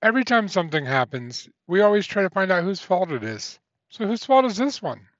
Every time something happens, we always try to find out whose fault it is. So whose fault is this one?